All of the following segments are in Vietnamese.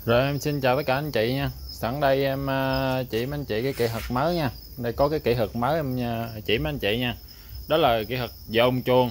Rồi em xin chào tất cả anh chị nha. Sẵn đây em chỉ mấy anh chị cái kỹ thuật mới nha. Đây có cái kỹ thuật mới em chỉ mấy anh chị nha. Đó là kỹ thuật dồn chuồng.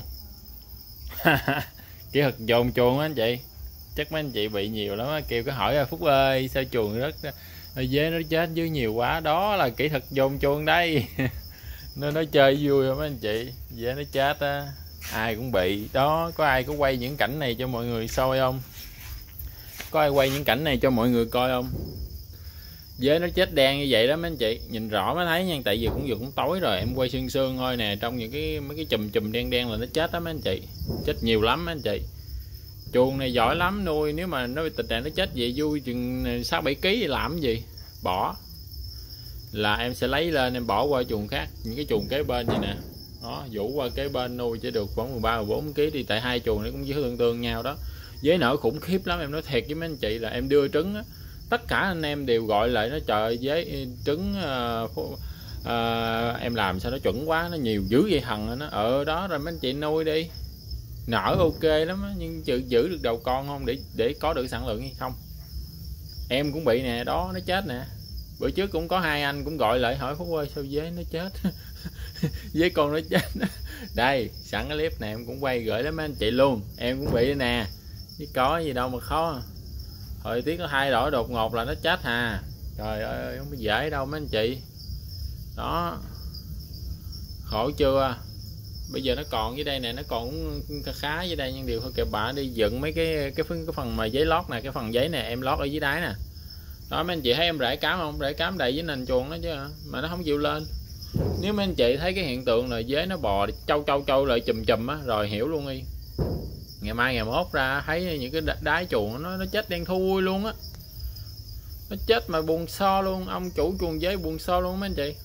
Kỹ thuật dồn chuồng á anh chị. Chắc mấy anh chị bị nhiều lắm á, kêu cái hỏi Phúc ơi sao chuồng rất dế nó chết dưới nhiều quá. Đó là kỹ thuật dồn chuồng đây. Nên nó chơi vui không mấy anh chị, dế nó chết á, ai cũng bị. Đó, có ai có quay những cảnh này cho mọi người soi không? Có ai quay những cảnh này cho mọi người coi không? Dế nó chết đen như vậy đó mấy anh chị, nhìn rõ mới thấy nha, tại vì cũng tối rồi, em quay sương sương thôi nè, trong những mấy cái chùm đen đen là nó chết đó mấy anh chị, chết nhiều lắm mấy anh chị. Chuồng này giỏi lắm nuôi, nếu mà nó tình trạng nó chết vậy vui chừng 6-7 kg thì làm cái gì? Bỏ là em sẽ lấy lên em bỏ qua chuồng khác, những cái chuồng kế bên vậy nè, đó, vũ qua kế bên nuôi chỉ được khoảng 13-14 kg đi, tại hai chuồng nó cũng tương tương nhau đó. Dế nở khủng khiếp lắm, em nói thiệt với mấy anh chị là em đưa trứng á, tất cả anh em đều gọi lại nó trời ơi, dế trứng em làm sao nó chuẩn quá, nó nhiều dữ vậy hằng, nó ở đó rồi mấy anh chị nuôi đi, nở ok lắm á, nhưng giữ được đầu con không để có được sản lượng hay không. Em cũng bị nè, đó nó chết nè, bữa trước cũng có hai anh cũng gọi lại hỏi Phúc ơi sao dế nó chết. Dế con nó chết. Đây sẵn cái clip này em cũng quay gửi đến mấy anh chị luôn, em cũng bị nè, chứ có gì đâu mà khó. Thời tiết nó thay đổi đột ngột là nó chết hà, trời ơi không có dễ đâu mấy anh chị. Đó, khổ chưa. Bây giờ nó còn dưới đây nè, nó còn khá dưới đây, nhưng điều thôi kệ bạ đi, dựng mấy cái phần mà giấy lót nè, cái phần giấy nè em lót ở dưới đáy nè. Đó mấy anh chị thấy em rải cám không, rải cám đầy với nền chuồng đó chứ, mà nó không chịu lên. Nếu mấy anh chị thấy cái hiện tượng là dế nó bò trâu lại chùm á, rồi hiểu luôn đi, ngày mai ngày mốt ra thấy những cái đáy chuồng nó chết đen thui luôn á, nó chết mà buồn so luôn, ông chủ chuồng dế buồn so luôn mấy anh chị.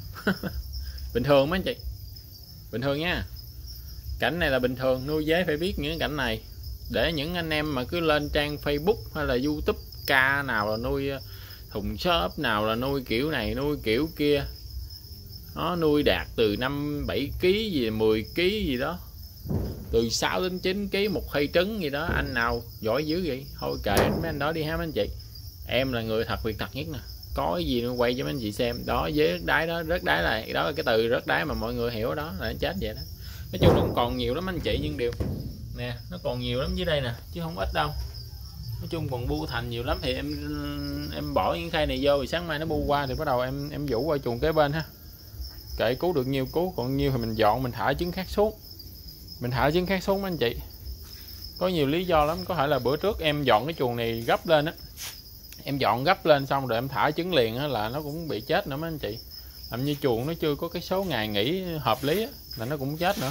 Bình thường mấy anh chị, bình thường nha, cảnh này là bình thường, nuôi dế phải biết những cảnh này, để những anh em mà cứ lên trang Facebook hay là YouTube ca nào là nuôi thùng xốp, nào là nuôi kiểu này nuôi kiểu kia, nó nuôi đạt từ 5-7 kg gì 10 kg gì đó, từ 6 đến 9 kg một khay trứng gì đó, anh nào giỏi dữ vậy thôi kệ mấy anh đó đi ha mấy anh chị. Em là người thật việc thật nhất nè, có cái gì nó quay cho mấy anh chị xem. Đó, với rớt đáy đó, rớt đáy là đó là cái từ rớt đáy mà mọi người hiểu đó là nó chết vậy đó. Nói chung nó còn nhiều lắm anh chị, nhưng điều nè nó còn nhiều lắm dưới đây nè chứ không ít đâu. Nói chung còn bu thành nhiều lắm, thì em bỏ những khay này vô, thì sáng mai nó bu qua thì bắt đầu em vũ qua chuồng kế bên ha, kệ cứu được nhiều cứu, còn nhiêu thì mình dọn, mình thả trứng khác xuống, mình thả trứng khác xuống mấy anh chị. Có nhiều lý do lắm, có thể là bữa trước em dọn cái chuồng này gấp lên á, em dọn gấp lên xong rồi em thả trứng liền á là nó cũng bị chết nữa mấy anh chị. Làm như chuồng nó chưa có cái số ngày nghỉ hợp lý á, là nó cũng chết nữa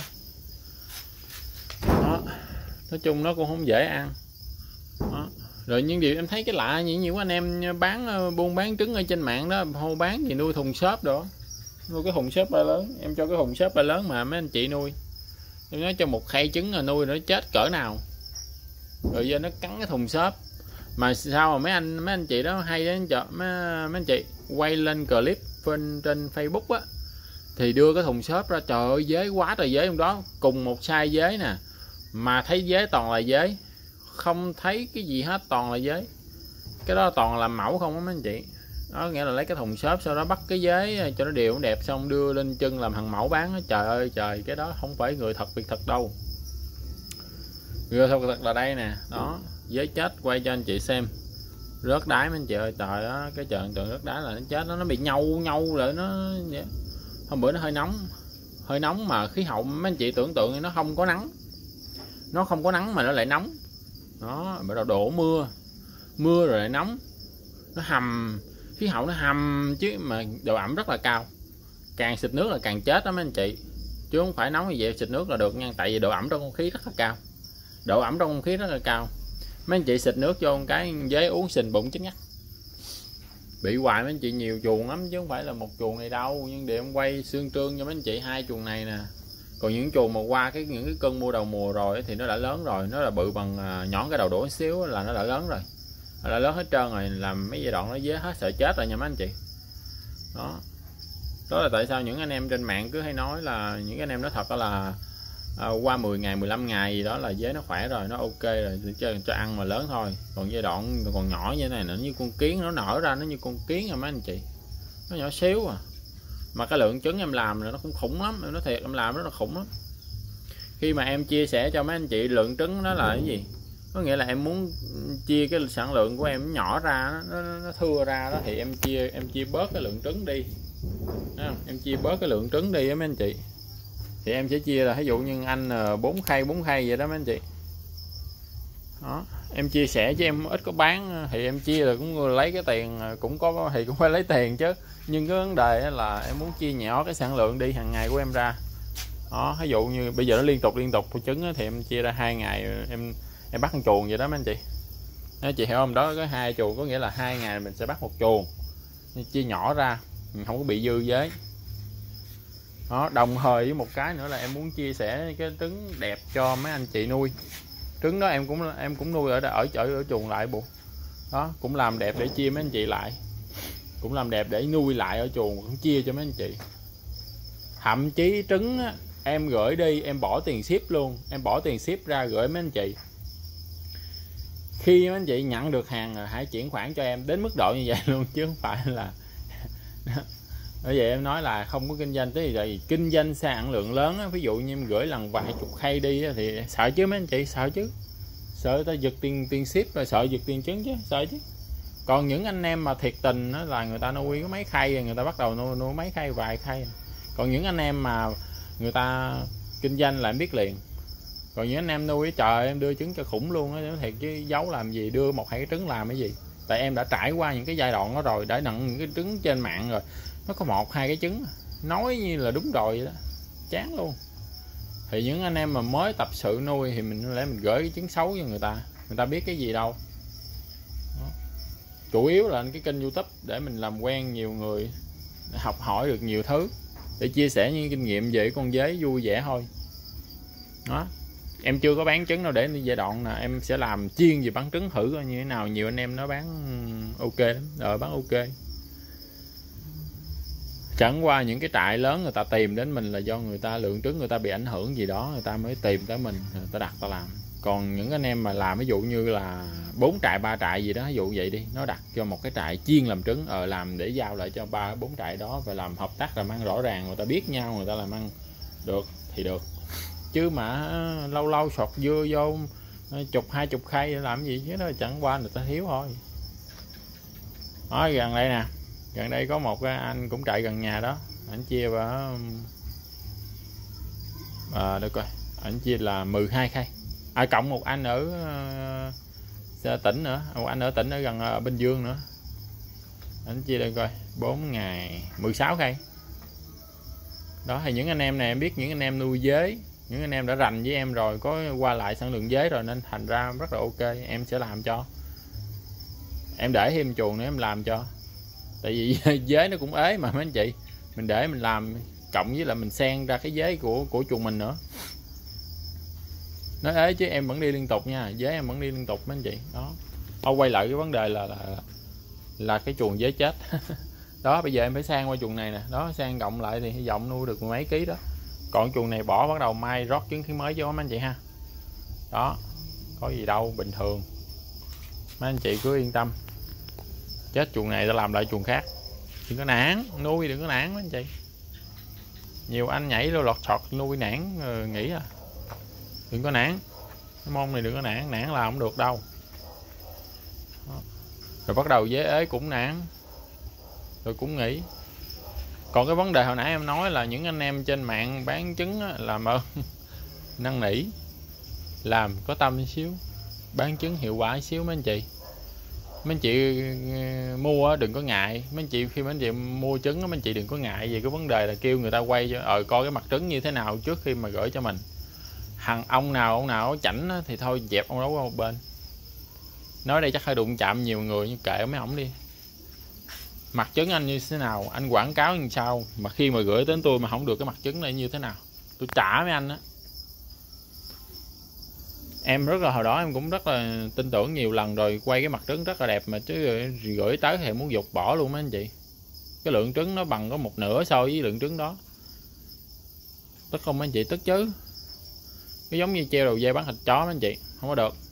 đó. Nói chung nó cũng không dễ ăn đó. Rồi những điều em thấy cái lạ, nhiều anh em buôn bán trứng ở trên mạng đó, hô bán gì nuôi thùng xốp đó, nuôi cái thùng xốp ba lớn, em cho cái thùng xốp ba lớn mà mấy anh chị nuôi, em nói cho một khay trứng là nuôi nó chết cỡ nào, rồi giờ nó cắn cái thùng xốp. Mà sao mà mấy anh chị đó hay đến chợ, mấy anh chị quay lên clip trên Facebook á, thì đưa cái thùng xốp ra, trời ơi dế quá trời dế trong đó, cùng một size dế nè, mà thấy dế toàn là dế, không thấy cái gì hết, toàn là dế. Cái đó toàn là làm mẫu không á mấy anh chị. Đó nghĩa là lấy cái thùng xốp sau đó bắt cái dế cho nó đều đẹp, xong đưa lên chân làm hàng mẫu bán đó. Trời ơi trời, cái đó không phải người thật việc thật đâu. Người thật là đây nè, đó dế chết quay cho anh chị xem, rớt đáy mấy anh chị ơi, trời đó, cái trận rớt đáy là nó chết, nó bị nhau lại nó. Hôm bữa nó hơi nóng mà khí hậu mấy anh chị tưởng tượng nó không có nắng, nó không có nắng mà nó lại nóng đó, bắt đầu đổ mưa rồi lại nóng, nó hầm, khí hậu nó hầm chứ, mà độ ẩm rất là cao, càng xịt nước là càng chết đó mấy anh chị, chứ không phải nóng như vậy xịt nước là được nha, tại vì độ ẩm trong không khí rất là cao, độ ẩm trong không khí rất là cao. Mấy anh chị xịt nước vô một cái dế uống sình bụng chết ngắt, bị hoài mấy anh chị, nhiều chuồng lắm chứ không phải là một chuồng này đâu, nhưng để em quay xương trương cho mấy anh chị hai chuồng này nè. Còn những chuồng mà qua những cái cơn mưa đầu mùa rồi thì nó đã lớn rồi, nó là bự bằng nhõn cái đầu đũa xíu là nó đã lớn rồi, nó đã lớn hết trơn rồi, làm mấy giai đoạn nó dế hết sợ chết rồi nha mấy anh chị. Đó là tại sao những anh em trên mạng cứ hay nói là những anh em nói thật là qua 10 ngày 15 ngày gì đó là dế nó khỏe rồi, nó ok rồi, cho ăn mà lớn thôi. Còn giai đoạn còn nhỏ như thế này nó như con kiến, nó nở ra nó như con kiến à mấy anh chị, nó nhỏ xíu à, mà cái lượng trứng em làm là nó cũng khủng lắm, em nói thiệt, em làm rất là khủng lắm. Khi mà em chia sẻ cho mấy anh chị lượng trứng đó là cái gì, có nghĩa là em muốn chia cái sản lượng của em nhỏ ra, nó thưa ra đó, thì em chia bớt cái lượng trứng đi. Em chia bớt cái lượng trứng đi á mấy anh chị, thì em sẽ chia là ví dụ như anh 4 khay vậy đó mấy anh chị. Đó, em chia sẻ chứ em ít có bán, thì em chia là cũng lấy cái tiền, cũng có thì cũng phải lấy tiền chứ, nhưng cái vấn đề là em muốn chia nhỏ cái sản lượng đi hàng ngày của em ra. Đó, ví dụ như bây giờ nó liên tục trứng thì em chia ra 2 ngày em bắt con chuồng vậy đó mấy anh chị. Nếu chị hiểu không, đó có 2 chuồng, có nghĩa là 2 ngày mình sẽ bắt một chuồng, chia nhỏ ra mình không có bị dư giới. Đó, đồng thời với một cái nữa là em muốn chia sẻ cái trứng đẹp cho mấy anh chị nuôi. Trứng đó em cũng nuôi ở chuồng lại bộ. Đó, cũng làm đẹp để chia mấy anh chị lại, cũng làm đẹp để nuôi lại ở chuồng, cũng chia cho mấy anh chị. Thậm chí trứng á, em gửi đi em bỏ tiền ship luôn, em bỏ tiền ship ra gửi mấy anh chị. Khi mấy anh chị nhận được hàng rồi hãy chuyển khoản cho em, đến mức độ như vậy luôn, chứ không phải là bởi vậy em nói là không có kinh doanh tới gì. Kinh doanh sản lượng lớn á, ví dụ như em gửi lần vài chục khay đi á, thì sợ chứ mấy anh chị, sợ chứ, sợ người ta giật tiền ship, rồi sợ giật tiền trứng chứ, sợ chứ. Còn những anh em mà thiệt tình đó là người ta nuôi có mấy khay, người ta bắt đầu nuôi mấy khay, vài khay. Còn những anh em mà người ta kinh doanh là em biết liền. Còn những anh em nuôi trời, em đưa trứng cho khủng luôn á, thiệt chứ giấu làm gì, đưa 1-2 cái trứng làm cái gì. Tại em đã trải qua những cái giai đoạn đó rồi, đã nhận những cái trứng trên mạng rồi, nó có 1-2 cái trứng, nói như là đúng rồi vậy đó, chán luôn. Thì những anh em mà mới tập sự nuôi thì mình gửi cái trứng xấu cho người ta biết cái gì đâu. Đó. Chủ yếu là cái kênh YouTube để mình làm quen nhiều người, học hỏi được nhiều thứ, để chia sẻ những kinh nghiệm về con dế vui vẻ thôi. Đó, em chưa có bán trứng đâu, để giai đoạn là em sẽ làm chuyên về bán trứng thử coi như thế nào. Nhiều anh em nó bán ok lắm, bán ok. Chẳng qua những cái trại lớn người ta tìm đến mình là do người ta lượng trứng người ta bị ảnh hưởng gì đó, người ta mới tìm tới mình, người ta đặt ta làm. Còn những anh em mà làm ví dụ như là 4 trại 3 trại gì đó, ví dụ vậy đi, nó đặt cho một cái trại chuyên làm trứng, làm để giao lại cho 3-4 trại đó, và làm hợp tác làm ăn rõ ràng, người ta biết nhau, người ta làm ăn được thì được. Chứ mà lâu lâu sọt dưa vô 10-20 khay làm gì chứ, đó chẳng qua người ta thiếu thôi. Đó, gần đây nè, gần đây có một cái anh cũng trại gần nhà đó, anh chia vào được rồi, anh chia là 12 khay, cộng một anh ở tỉnh nữa, một anh ở tỉnh ở gần Bình Dương nữa, anh chia đây coi 4 ngày 16 khay. Đó, thì những anh em này em biết, những anh em nuôi dế, những anh em đã rành với em rồi, có qua lại sản lượng dế rồi, nên thành ra rất là ok. Em sẽ làm cho, em để thêm chuồng nữa em làm cho, tại vì dế nó cũng ế mà mấy anh chị, mình để mình làm cộng với là mình xen ra cái dế của chuồng mình nữa, nó ế chứ em vẫn đi liên tục nha, dế em vẫn đi liên tục mấy anh chị. Đó, quay lại cái vấn đề là cái chuồng dế chết. Đó, bây giờ em phải sang qua chuồng này nè, đó, sang cộng lại thì hy vọng nuôi được mấy ký đó. Còn chuồng này bỏ bắt đầu mai rót trứng khí mới cho mấy anh chị ha. Đó, có gì đâu, bình thường, mấy anh chị cứ yên tâm. Chết chuồng này ta làm lại chuồng khác, đừng có nản nuôi, đừng có nản mấy anh chị. Nhiều anh nhảy lô lọt sọt nuôi nản nghỉ à, đừng có nản. Cái môn này đừng có nản là không được đâu. Đó. Rồi bắt đầu dế ế cũng nản, rồi cũng nghỉ. Còn cái vấn đề hồi nãy em nói là những anh em trên mạng bán trứng á, làm ơn năn nỉ, làm có tâm xíu, bán trứng hiệu quả xíu mấy anh chị. Mấy anh chị mua đừng có ngại, mấy anh chị khi mấy anh chị mua trứng mấy anh chị đừng có ngại về cái vấn đề là kêu người ta quay cho coi cái mặt trứng như thế nào trước khi mà gửi cho mình. Ông nào chảnh thì thôi dẹp ông đó qua một bên. Nói đây chắc hơi đụng chạm nhiều người, nhưng kệ mấy ổng đi. Mặt trứng anh như thế nào, anh quảng cáo như sao, mà khi mà gửi đến tôi mà không được cái mặt trứng này như thế nào, tôi trả mấy anh á. Em rất là, hồi đó em cũng rất là tin tưởng nhiều lần rồi, quay cái mặt trứng rất là đẹp mà chứ gửi tới thì muốn dục bỏ luôn mấy anh chị. Cái lượng trứng nó bằng có 1/2 so với lượng trứng đó. Tức không mấy anh chị, tức chứ. cái giống như treo đầu dê bán thịt chó mấy anh chị, không có được.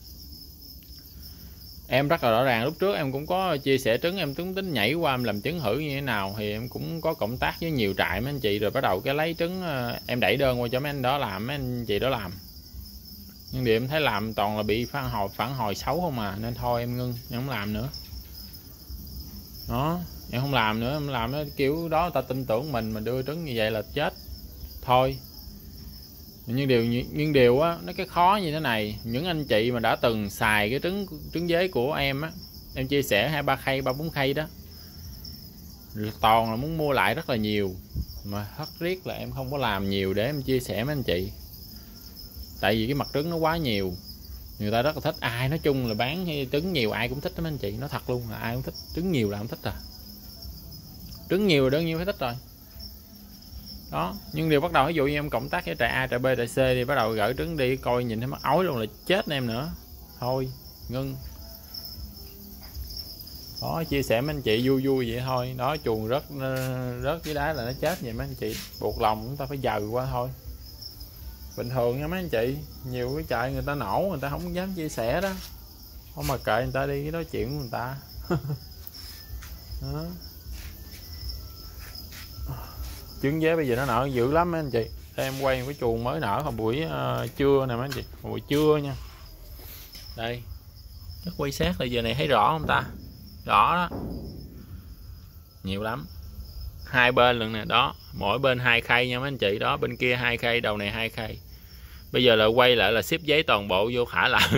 Em rất là rõ ràng, lúc trước em cũng có chia sẻ trứng, em tính nhảy qua em làm trứng thử như thế nào, thì em cũng có cộng tác với nhiều trại mấy anh chị, rồi bắt đầu cái lấy trứng em đẩy đơn qua cho mấy anh đó làm, mấy anh chị đó làm. Nhưng điều em thấy làm toàn là bị phản hồi xấu không à, nên thôi em ngưng, em không làm nữa. Đó, em không làm nữa, em làm nó kiểu đó người ta tin tưởng mình đưa trứng như vậy là chết thôi. Nhưng điều á, nó cái khó như thế này, những anh chị mà đã từng xài cái trứng dế của em á, em chia sẻ 2-3 khay 3-4 khay đó, toàn là muốn mua lại rất là nhiều, mà rất riết là em không có làm nhiều để em chia sẻ với anh chị. Tại vì cái mặt trứng nó quá nhiều, người ta rất là thích. Ai nói chung là bán trứng nhiều ai cũng thích đó mấy anh chị, nói thật luôn là ai cũng thích, trứng nhiều là không thích à, trứng nhiều là đương nhiên phải thích rồi. Đó, nhưng điều bắt đầu ví dụ như em cộng tác với trại A, trại B, trại C thì bắt đầu gửi trứng đi coi nhìn thấy mắt ói luôn là chết em nữa, thôi ngưng. Đó, chia sẻ mấy anh chị vui vui vậy thôi. Đó, chuồng rớt dưới đá là nó chết vậy mấy anh chị, buộc lòng chúng ta phải dời qua thôi, bình thường nha mấy anh chị. Nhiều cái trại người ta nổ, người ta không dám chia sẻ đó, không mà kệ người ta đi, cái đó chuyện của người ta. Đó. Trứng dế bây giờ nó nở dữ lắm mấy anh chị. Đây em quay một cái chuồng mới nở hồi buổi trưa nè mấy anh chị, buổi trưa nha. Đây, chắc quay sát là giờ này thấy rõ không ta? Rõ đó, nhiều lắm, hai bên lần nè, đó mỗi bên 2 khay nha mấy anh chị. Đó, bên kia 2 khay, đầu này 2 khay. Bây giờ là quay lại là ship giấy toàn bộ vô thả lại.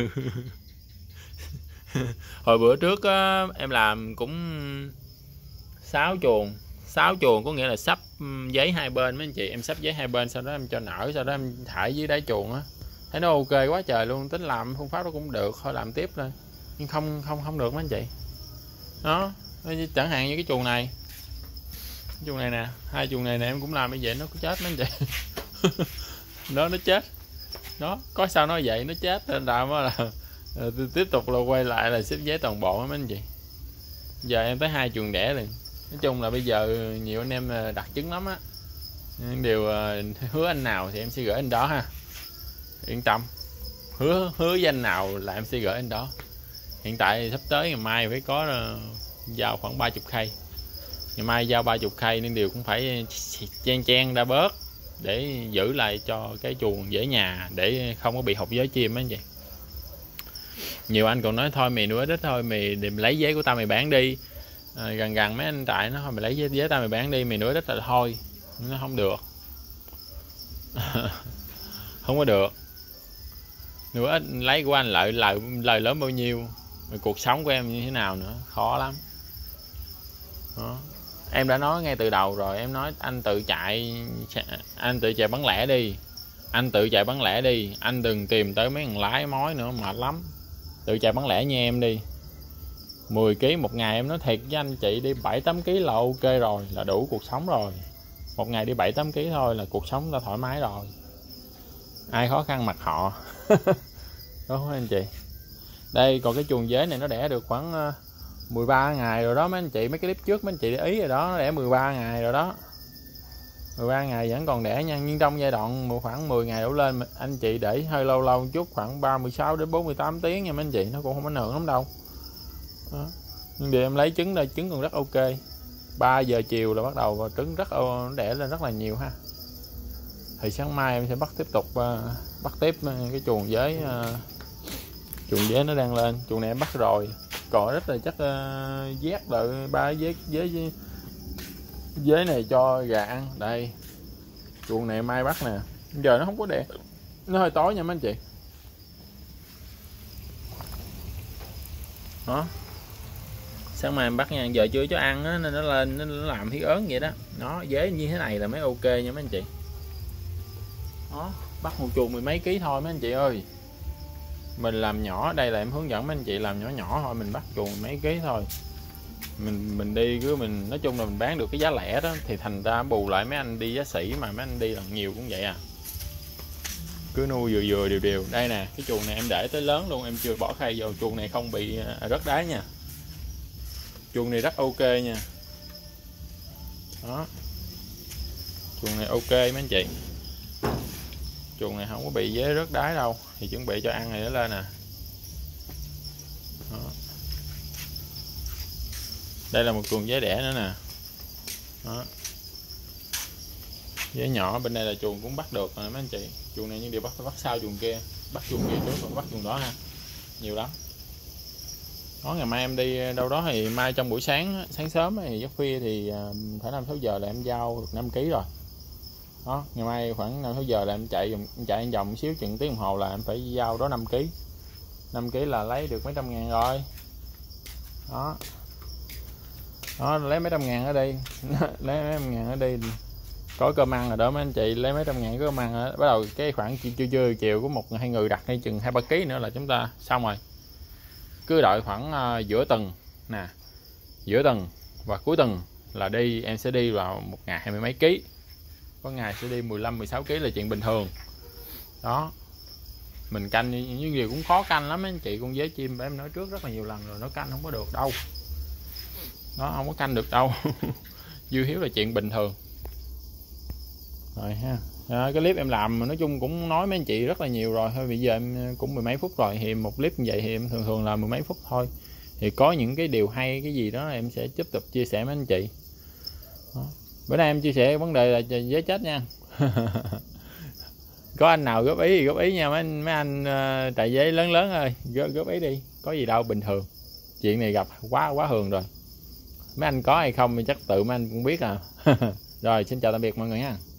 Hồi bữa trước á, em làm cũng 6 chuồng, có nghĩa là sắp giấy hai bên mấy anh chị. Em sắp giấy hai bên, sau đó em cho nở, sau đó em thả dưới đáy chuồng á, thấy nó ok quá trời luôn. Tính làm phương pháp đó cũng được, thôi làm tiếp thôi, nhưng không được mấy anh chị. Đó, chẳng hạn như cái chuồng này nè, 2 chuồng này nè em cũng làm như vậy, nó có chết mấy anh chị. nó chết đó, có sao nó vậy, nó chết nên làm là tiếp tục là quay lại là xếp giấy toàn bộ mấy anh chị. Giờ em tới 2 chuồng đẻ rồi. Nói chung là bây giờ nhiều anh em đặt trứng lắm á, điều hứa anh nào thì em sẽ gửi anh đó ha, yên tâm. Hứa với anh nào là em sẽ gửi anh đó. Hiện tại sắp tới ngày mai phải có giao khoảng 30 khay, ngày mai giao 30 khay, nên điều cũng phải chen ra bớt để giữ lại cho cái chuồng dễ nhà, để không có bị hụt giới chim á vậy. Nhiều anh còn nói thôi mày nuôi ít thôi, mày lấy giấy của tao mày bán đi. Gần mấy anh trại nó thôi mày lấy giấy tao mày bán đi, mày nuôi ít là thôi. Nó không được. Không có được. Nuôi ít lấy của anh lợi lớn bao nhiêu, rồi cuộc sống của em như thế nào nữa, khó lắm. Đó. Em đã nói ngay từ đầu rồi, em nói anh tự chạy bán lẻ đi, anh đừng tìm tới mấy thằng lái mối nữa, mệt lắm. Tự chạy bán lẻ như em đi, 10 kg một ngày, em nói thiệt với anh chị, đi 7-8 kg là ok rồi, là đủ cuộc sống rồi. Một ngày đi 7-8 kg thôi là cuộc sống ta thoải mái rồi, ai khó khăn mặc họ. Đó anh chị. Đây còn cái chuồng dế này nó đẻ được khoảng 13 ngày rồi đó mấy anh chị. Mấy cái clip trước mấy anh chị để ý rồi đó, nó đẻ 13 ngày rồi đó, 13 ngày vẫn còn đẻ nha. Nhưng trong giai đoạn khoảng 10 ngày đổ lên, anh chị để hơi lâu chút, khoảng 36 đến 48 tiếng nha mấy anh chị, nó cũng không có nượng lắm đâu. Đó. Nhưng điều em lấy trứng đây, trứng còn rất ok. 3 giờ chiều là bắt đầu và trứng nó đẻ lên rất là nhiều ha. Thì sáng mai em sẽ bắt tiếp cái chuồng dế nó đang lên. Chuồng này em bắt rồi, còn rất là chắc vét lại 3 dế này cho gà ăn. Đây, chuồng này mai bắt nè, giờ nó không có đẻ, nó hơi tối nha mấy anh chị. Đó, sáng mai em bắt nha, giờ chưa cho ăn á, nên nó lên nó làm thiết ớn vậy đó. Nó dế như thế này là mới ok nha mấy anh chị. Đó, bắt một chuồng 10 mấy ký thôi mấy anh chị ơi. Mình làm nhỏ, đây là em hướng dẫn mấy anh chị làm nhỏ thôi, mình bắt chuồng mấy ký thôi. Mình đi cứ mình nói chung là mình bán được cái giá lẻ đó, thì thành ra bù lại mấy anh đi giá sỉ, mà mấy anh đi lần nhiều cũng vậy à. Cứ nuôi vừa đều. Đây nè, cái chuồng này em để tới lớn luôn, em chưa bỏ khay vô. Chuồng này không bị rớt đáy nha, chuồng này rất ok nha. Đó, chuồng này ok mấy anh chị, chuồng này không có bị dế rớt đáy đâu, thì chuẩn bị cho ăn này nó lên nè. Đó. Đây là một chuồng dế đẻ nữa nè. Đó. Dế nhỏ bên đây là chuồng cũng bắt được rồi mấy anh chị. Chuồng này nhưng điều bắt sau chuồng kia, bắt chuồng kia trước rồi bắt chuồng đó ha, nhiều lắm. Đó, ngày mai em đi đâu đó thì mai trong buổi sáng sáng sớm thì giấc khuya thì phải 5-6 giờ là em giao được 5 kg rồi. Đó, ngày mai khoảng 5-6 giờ là em chạy vòng một xíu chừng tiếng đồng hồ là em phải giao đó 5 kg. 5 kg là lấy được mấy trăm ngàn rồi. Đó. Đó, lấy mấy trăm ngàn ở đây. Lấy mấy trăm ngàn ở đây có cơm ăn rồi đó mấy anh chị, lấy mấy trăm ngàn có cơm ăn đó. Bắt đầu cái khoảng trưa chiều của 1-2 người đặt hay chừng 2-3 kg nữa là chúng ta xong rồi. Cứ đợi khoảng giữa tuần nè, giữa tuần và cuối tuần là đi, em sẽ đi vào một ngày 20 mấy ký, có ngày sẽ đi 15-16 kg là chuyện bình thường. Đó, mình canh những điều cũng khó canh lắm anh chị. Con dế chim em nói trước rất là nhiều lần rồi, nó canh không có được đâu, nó không có canh được đâu. Dư hiếu là chuyện bình thường rồi ha. Đó, cái clip em làm nói chung cũng nói mấy anh chị rất là nhiều rồi thôi. Bây giờ em cũng 10 mấy phút rồi, thì một clip như vậy thì em thường là 10 mấy phút thôi. Thì có những cái điều hay cái gì đó em sẽ tiếp tục chia sẻ với anh chị. Đó. Bữa nay em chia sẻ vấn đề là dế chết nha. Có anh nào góp ý thì góp ý nha mấy anh trại dế lớn ơi, góp ý đi, có gì đâu, bình thường. Chuyện này gặp quá thường rồi. Mấy anh có hay không thì chắc tự mấy anh cũng biết à. Rồi xin chào tạm biệt mọi người nha.